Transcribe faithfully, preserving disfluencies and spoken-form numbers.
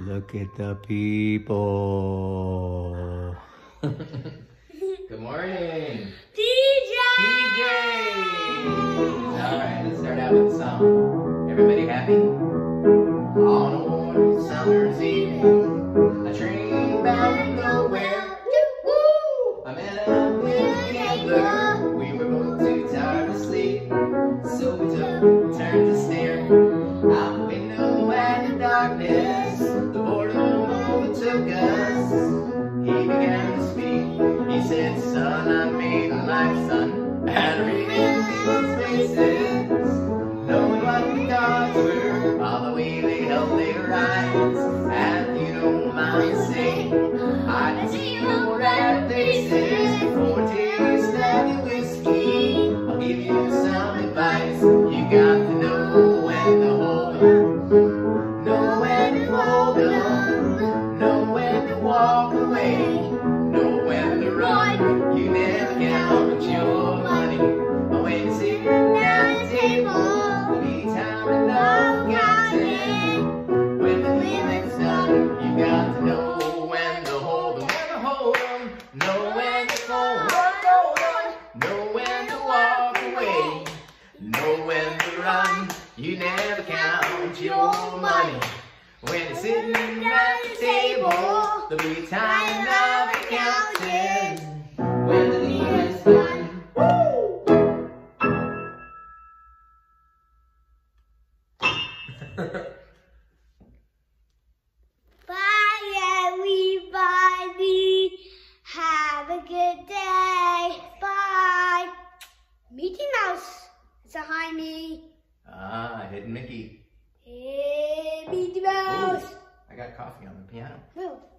Look at the people. Good morning. D J! D J! Alright, let's start out with a song. Everybody happy? On a warm summer's evening, a train bound nowhere. I met up with a gambler. We were both too tired to sleep, so we took a turn to stare out the window at the darkness. The boredom overtook us. He began to speak. He said, "Son, I made a life, son, and reading people's faces, knowing what the gods were, all the way they held their eyes. And if you don't mind saying, I can see your red faces before taste any whiskey. I'll give you some advice. You got to know when to hold 'em, know when to fold 'em, know when to walk away, know when to run. You never count your money, but when you're sitting at the table, there'll be time enough counting. When the living's done, you got to know when to hold 'em, when to hold 'em, know when to fold 'em, know when to walk away, know when to run. You never count your money. When you're sitting at the table, there'll be time enough counting. When the living's done. Woo! Bye, everybody. Have a good day. Bye. Mickey Mouse. Say hi, me. Ah, Hidden Mickey. Hey, Mickey Mouse. Ooh, I got coffee on the piano. Ooh.